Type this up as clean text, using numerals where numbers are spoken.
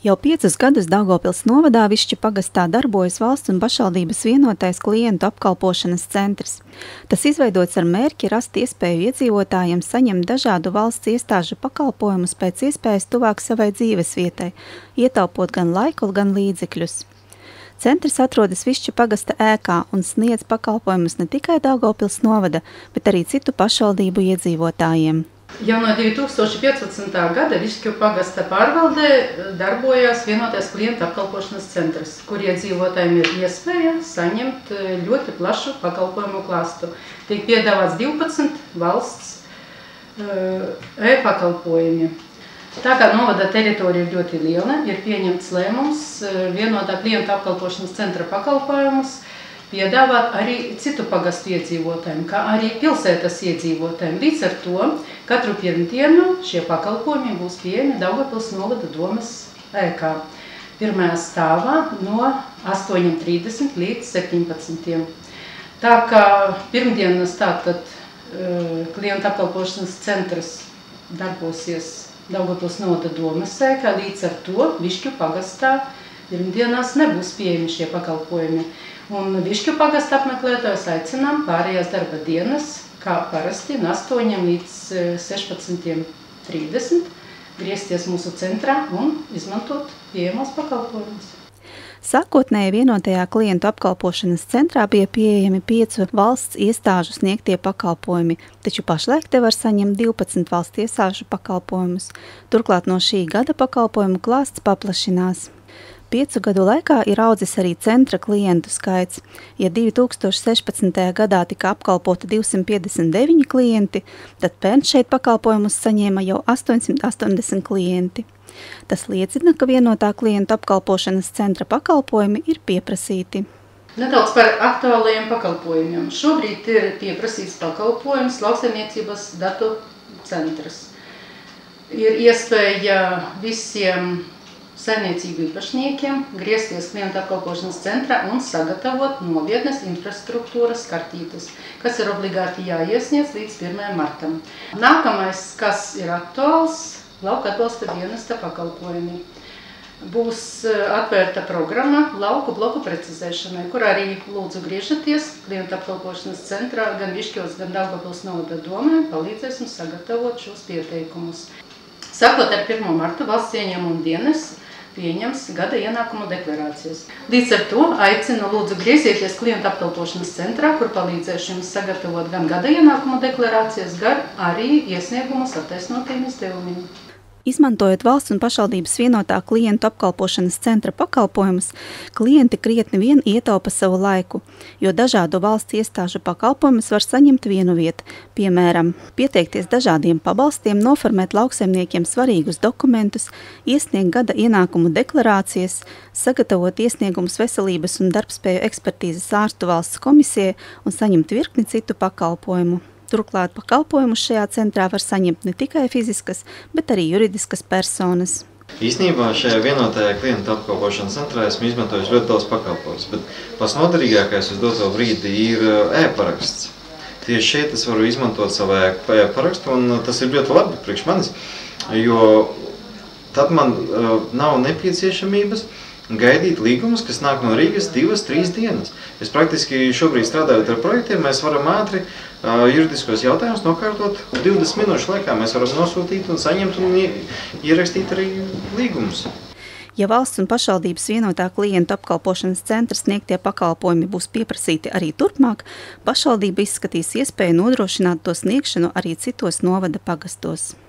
Jau 5 gadus Daugavpils novadā Višķu pagastā darbojas valsts un pašvaldības vienotais klientu apkalpošanas centrs. Tas izveidots ar mērķi rast iespēju iedzīvotājiem saņemt dažādu valsts iestāžu pakalpojumus pēc iespējas tuvāk savai dzīvesvietai, ietaupot gan laiku, gan līdzekļus. Centrs atrodas Višķu pagasta ēkā un sniedz pakalpojumus ne tikai Daugavpils novada, bet arī citu pašvaldību iedzīvotājiem. Jau no 2015. gada Višķu pagasta pārvaldē darbojās vienotais klientu apkalpošanas centrs, kur iedzīvotājiem ir iespēja saņemt ļoti plašu pakalpojumu klāstu. Tiek piedāvāts 12 valsts e-pakalpojumi. Tā kā novada teritorija ir ļoti liela, ir pieņemts lēmums vienotā klientu apkalpošanas centra pakalpojumus piedāvāt arī citu pagastu iedzīvotājiem, kā arī pilsētas iedzīvotājiem. Līdz ar to katru pirmdienu šie pakalpojumi būs pieejami Daugavpils novada domes ēkā. Pirmajā stāvā no 8:30 līdz 17. Tā kā pirmdienas tātad klientu apkalpošanas centrs darbosies Daugavpils novada domes ēkā, līdz ar to Višķu pagastā pirmdienās nebūs pieejami šie pakalpojumi. Un Višķu pagasta apmeklētājus aicinām pārējās darba dienas, kā parasti, no 8 līdz 16:30 griezties mūsu centrā un izmantot pieejamos pakalpojumus. Sākotnēji vienotajā klientu apkalpošanas centrā bija pieejami 5 valsts iestāžu sniegtie pakalpojumi, taču pašlaik te var saņemt 12 valsts iestāžu pakalpojumus. Turklāt no šī gada pakalpojumu klāsts paplašinās. 5 gadu laikā ir audzis arī centra klientu skaits. Ja 2016. gadā tika apkalpoti 259 klienti, tad pērn šeit pakalpojumus saņēma jau 880 klienti. Tas liecina, ka vienotā klientu apkalpošanas centra pakalpojumi ir pieprasīti. Nedaudz par aktuālajiem pakalpojumiem. Šobrīd ir pieprasīts pakalpojums lauksaimniecības datu centrs. Ir iespēja visiem saimniecību īpašniekiem griezties klientu apkalpošanas centrā un sagatavot novietnes infrastruktūras kartītes, kas ir obligāti jāiesniedz līdz 1. martam. Nākamais, kas ir aktuāls, lauka atbalsta dienesta pakalpojumi. Būs atvērta programma lauku bloku precizēšanai, kur arī lūdzu griežaties klientu apkalpošanas centrā, gan Višķos, gan Daugavpils novada domē, palīdzēsim sagatavot šos pieteikumus. Sākot ar 1. martu valsts ieņēmuma dienas pieņems gada ienākumu deklarācijas. Līdz ar to aicinu lūdzu griezieties klientu apkalpošanas centrā, kur palīdzēšu jums sagatavot gan gada ienākumu deklarācijas, gan arī iesniegumus attaisnotiem izdevumiem. Izmantojot valsts un pašvaldības vienotā klientu apkalpošanas centra pakalpojumus, klienti krietni vien ietaupa savu laiku, jo dažādu valsts iestāžu pakalpojumus var saņemt vienu vietu, piemēram, pieteikties dažādiem pabalstiem, noformēt lauksaimniekiem svarīgus dokumentus, iesniegt gada ienākumu deklarācijas, sagatavot iesniegumus veselības un darbspēju ekspertīzes ārstu valsts komisijai un saņemt virkni citu pakalpojumu. Turklāt pakalpojumus šajā centrā var saņemt ne tikai fiziskas, bet arī juridiskas personas. Īstenībā šajā vienotajā klientu apkalpošanas centrā esmu izmantojis ļoti daudz pakalpojumus, bet pats noderīgākais uz doto brīdi ir e-paraksts. Tieši šeit es varu izmantot savu e-parakstu, un tas ir ļoti labi priekš manis, jo tad man nav nepieciešamības gaidīt līgumus, kas nāk no Rīgas 2-3 dienas. Es praktiski šobrīd strādājot ar projektiem, mēs varam ātri juridiskos jautājumus nokārtot 20 minūšu laikā. Mēs varam nosūtīt un saņemt un ierakstīt arī līgumus. Ja valsts un pašvaldības vienotā klientu apkalpošanas centra sniegtie pakalpojumi būs pieprasīti arī turpmāk, pašvaldība izskatīs iespēju nodrošināt to sniegšanu arī citos novada pagastos.